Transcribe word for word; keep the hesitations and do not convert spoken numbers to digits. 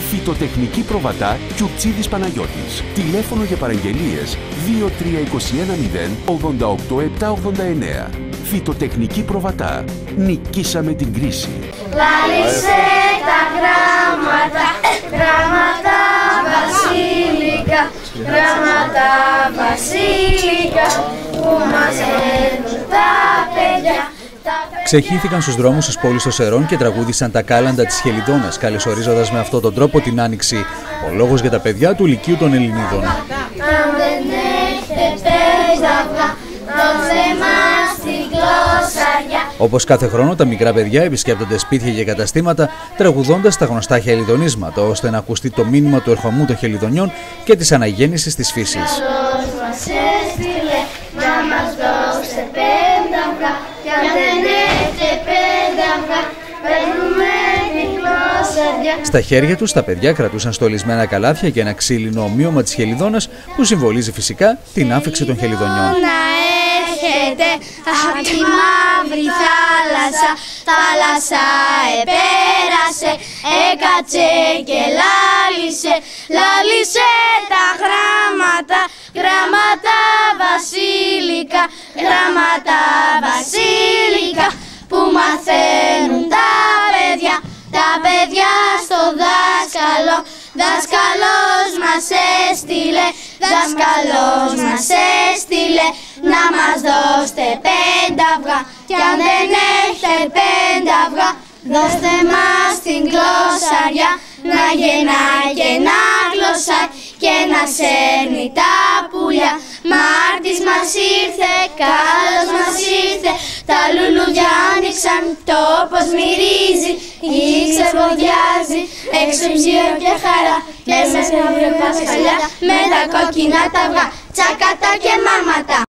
Φυτοτεχνική προβατά Κιουκτσίδης Παναγιώτης. Τηλέφωνο για παραγγελίες δύο τρία δύο ένα μηδέν ογδόντα οκτώ επτακόσια ογδόντα εννέα. Φυτοτεχνική προβατά. Νικήσαμε την κρίση. Λάλησε τα γράμματα, γράμματα βασίλικα, γράμματα βασίλικα που μαζεύουν τα παιδιά. Ξεχύθηκαν στους δρόμους της πόλης των Σερών και τραγούδισαν τα κάλαντα της Χελιδόνας, καλωσορίζοντας με αυτόν τον τρόπο την Άνοιξη. Ο λόγος για τα παιδιά του Λυκείου των Ελληνίδων. Όπως κάθε χρόνο, τα μικρά παιδιά επισκέπτονται σπίτια και καταστήματα, τραγουδώντας τα γνωστά χελιδονίσματα, ώστε να ακουστεί το μήνυμα του ερχομού των χελιδονιών και της αναγέννησης της φύσης. Στα χέρια τους τα παιδιά κρατούσαν στολισμένα καλάθια και ένα ξύλινο ομοίωμα της Χελιδόνας που συμβολίζει φυσικά την άφιξη των χελιδονιών. Να έρχεται από τη μαύρη θάλασσα, θάλασσα επέρασε, έκατσε και λάλησε, λάλησε τα γράμματα, γράμματα βασίλικα, γράμματα βασίλικα που μαθαίνουν τα παιδιά, τα παιδιά στο δάσκαλο. Δάσκαλος μας έστειλε, δάσκαλος μας έστειλε να μας δώστε πέντε αυγά κι αν δεν έχετε πέντε αυγά δώστε μας την γλωσσαριά να γεννάει και να γλωσσάει και να σέρνει τα πουλιά. Μάρτης μας ήρθε, καλός μας ήρθε, τα λουλούδια άνοιξαν, τόπος μυρίζει, η ξεβοδιάζει, έξω ψίο και χαρά, και μέσα αύριο Πασχαλιά, με τα κόκκινα τα αυγά, τσακατά και μάματα.